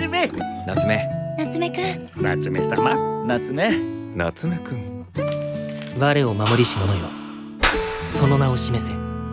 目。 夏目。 夏目くん。 夏目様。 夏目。 夏目くん。 我を守りし者よ、その名を示せ。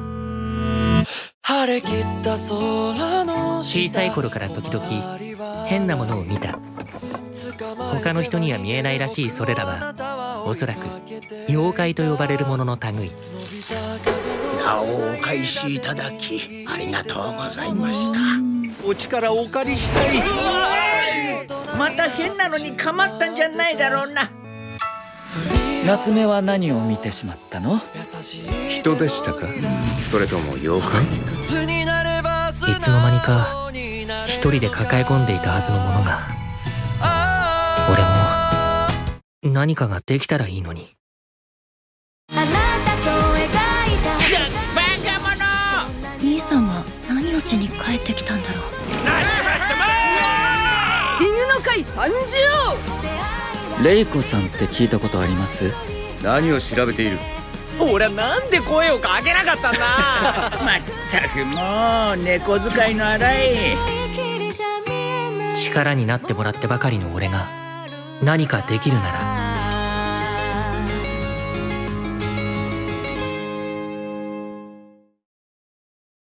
小さい頃から時々変なものを見た。他の人には見えないらしいそれらはおそらく妖怪と呼ばれるものの類。 名をお返しいただきありがとうございました。 お力をお借りしたい。 また変なのにかまったんじゃないだろうな。 夏目は何を見てしまったの？ 人でしたか、それとも妖怪？ いつの間にか一人で抱え込んでいたはずのものが、俺も何かができたらいいのに。 あなたと描いたバカ者。 兄さんは何をしに帰ってきたんだろう。 犬の会参上。 レイコさんって聞いたことあります？ 何を調べている？ 俺はなんで声をかけなかったんだ。 まったくもう猫使いの荒い。 力になってもらってばかりの俺が何かできるなら